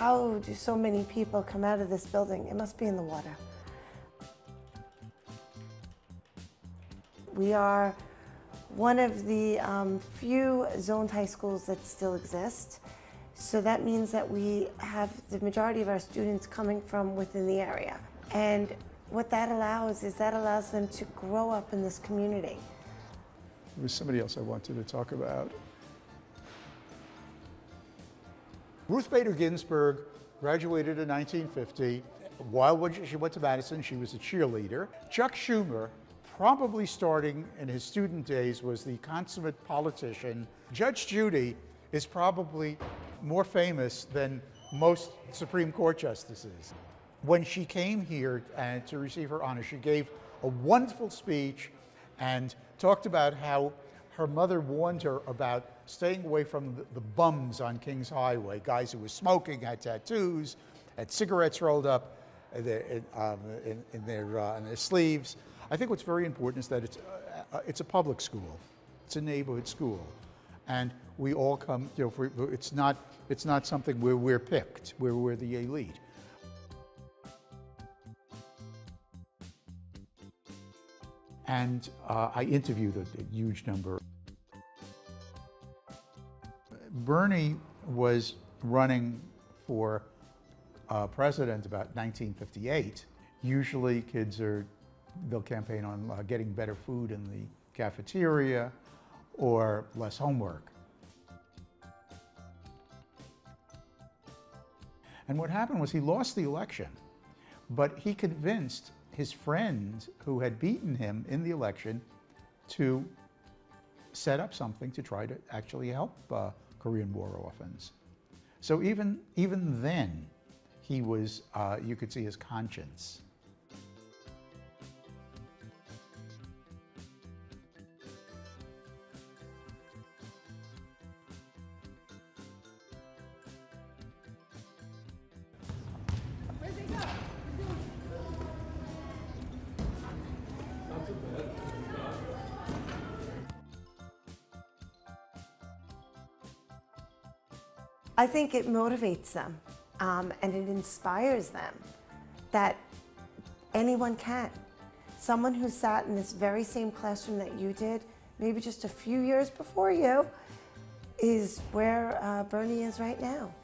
how do so many people come out of this building? It must be in the water. We are one of the few zoned high schools that still exist. So that means that we have the majority of our students coming from within the area. And what that allows is that allows them to grow up in this community. There was somebody else I wanted to talk about. Ruth Bader Ginsburg graduated in 1950. While she went to Madison, she was a cheerleader. Chuck Schumer, probably starting in his student days, was the consummate politician. Judge Judy is probably more famous than most Supreme Court justices. When she came here to receive her honor, she gave a wonderful speech and talked about how her mother warned her about staying away from the bums on Kings Highway, guys who were smoking, had tattoos, had cigarettes rolled up in their sleeves. I think what's very important is that it's a public school, it's a neighborhood school, and we all come. It's not something where we're picked, where we're the elite. And I interviewed a huge number. Bernie was running for president about 1958. Usually kids they'll campaign on getting better food in the cafeteria or less homework. And what happened was he lost the election, but he convinced his friend who had beaten him in the election to set up something to try to actually help Korean War orphans. So even then, he was, you could see his conscience. I think it motivates them and it inspires them that anyone can. Someone who sat in this very same classroom that you did, maybe just a few years before you, is where Bernie is right now.